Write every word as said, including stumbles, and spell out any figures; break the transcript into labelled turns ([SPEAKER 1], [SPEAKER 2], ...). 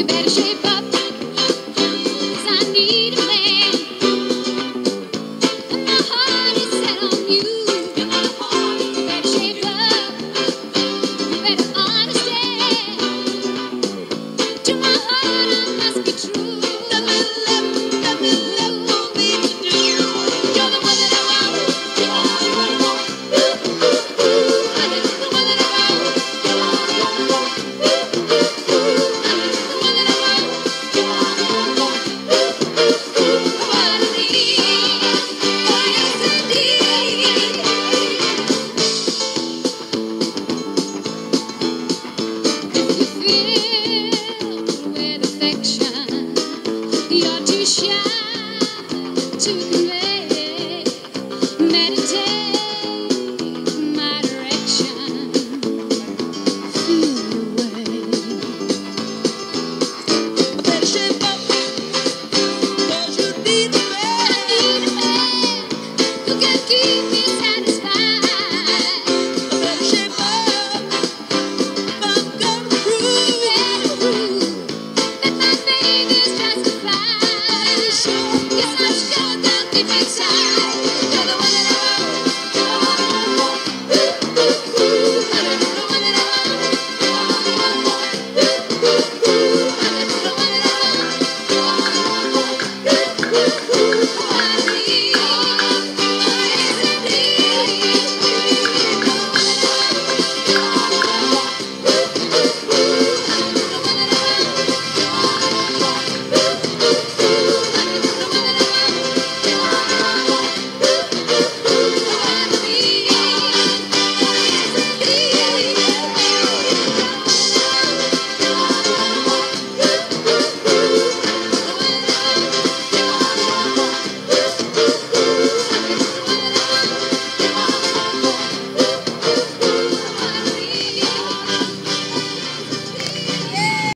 [SPEAKER 1] better shape up, 'cause I need a man. And my heart is set on you. You better shape up, you better understand. To my heart I must be true. Nothing left, nothing left for me to do. You're the one that I want. You're the one I want. Ooh, ooh, ooh. I need the one that I want. You're the one I want. Ooh, ooh, ooh. I need the one that I want. You're the one I want. Ooh, ooh, ooh. What I need. Oh, yes, indeed. If you feel